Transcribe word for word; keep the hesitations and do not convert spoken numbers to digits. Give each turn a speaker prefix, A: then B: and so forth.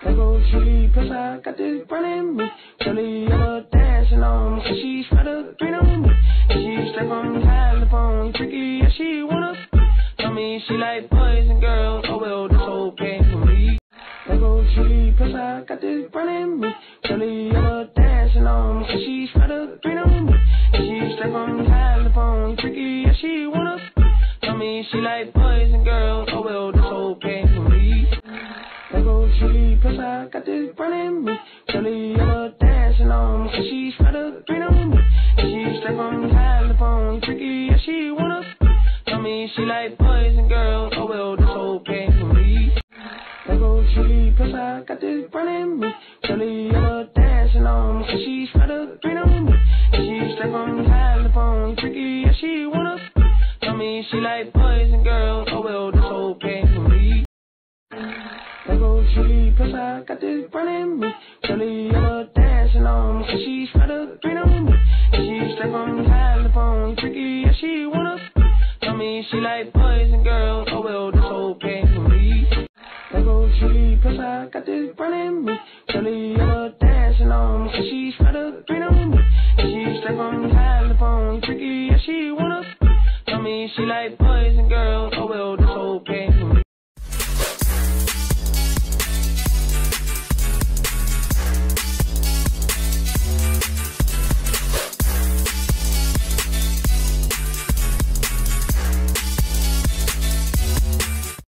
A: Let go tree, plus I got this running me. Shorty ever dancing on me, cause she's try to green on me. And she straight from California, freaky, yeah, she wanna. Tell me she like boys and girls, oh well, this whole game for me. Let go tree, plus I got this running me. Shorty ever dancing on me, cause she's try to green on me. And she straight from California, freaky, yeah, she wanna. Tell me she like boys and girls, oh well, this whole game for me. Let go tree, plus I got this running me. Shorty ever dancing on me, cause she's try to green on me. And she straight from California, freaky, yeah, she wanna. Tell me she like boys and girls, oh well, this whole game for me. Let go tree, plus I got this running me. Shorty ever dancing on me, cause she's try to green on me. And she straight from California, freaky, yeah, she wanna. Tell me she like boys and girls, oh well, this whole game for me. Let go tree, plus I got this running me. Shorty ever dancing on me, cause she's try to green on me. And she straight from California, freaky, yeah, she wanna. Tell me she like boys and girls, oh well, this whole game for me. Let go tree, plus I got this running me. Shorty ever dancing on me, cause she's try to green on me. And she straight from California, freaky, yeah, she wanna. Tell me she like boys.